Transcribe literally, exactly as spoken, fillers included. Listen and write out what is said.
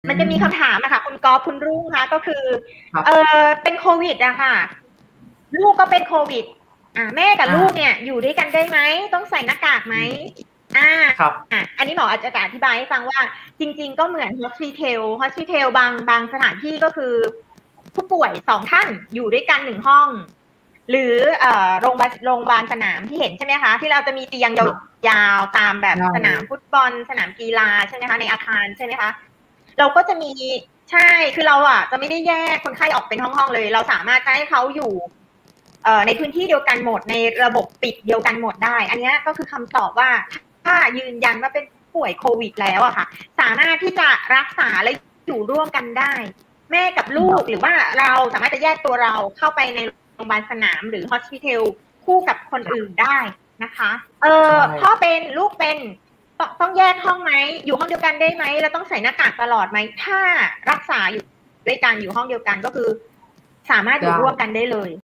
มันจะมีคำถามอะค่ะคุณกอล์ฟคุณรุ่งคะก็คือครับเออเป็นโควิดอะค่ะลูกก็เป็นโควิดอ่าแม่กับอ่าลูกเนี่ยอยู่ด้วยกันได้ไหมต้องใส่หน้ากากไหมอ่าครับอ่ะอันนี้หมออาจจะอธิบายให้ฟังว่าจริงๆก็เหมือน hospital hospital บางบางสถานที่ก็คือผู้ป่วยสองท่านอยู่ด้วยกันหนึ่งห้องหรือเอ่อโรงพยาบาลโรงพยาบาลสนามที่เห็นใช่ไหมคะที่เราจะมีเตียงครับยาวๆตามแบบใช่สนามฟุตบอลสนามกีฬาใช่ไหมคะในอาคารใช่ไหมคะ เราก็จะมีใช่คือเราอ่ะจะไม่ได้แยกคนไข้ออกเป็นห้องๆเลยเราสามารถให้เขาอยู่เอ่อในพื้นที่เดียวกันหมดในระบบปิดเดียวกันหมดได้อันนี้ก็คือคำตอบว่าถ้ายืนยันว่าเป็นป่วยโควิดแล้วอะค่ะสามารถที่จะรักษาและอยู่ร่วมกันได้แม่กับลูกหรือว่าเราสามารถจะแยกตัวเราเข้าไปในโรงพยาบาลสนามหรือ hospital คู่กับคนอื่นได้นะคะเออใช่พ่อเป็นลูกเป็นต้องต้องแยกห้องไหมอยู่ห้องเดียวกันได้ไหมแล้วต้องใส่หน้ากากตลอดไหมถ้ารักษาอยู่ด้วยกันอยู่ห้องเดียวกันก็คือสามารถอยู่ร่วมได้กันได้เลย